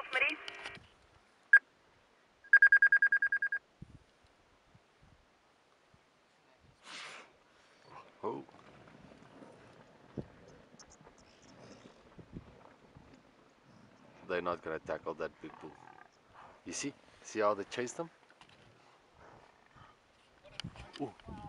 Ralf, Marie. Oh. They're not gonna tackle that big bull. You see? See how they chased them? Ooh.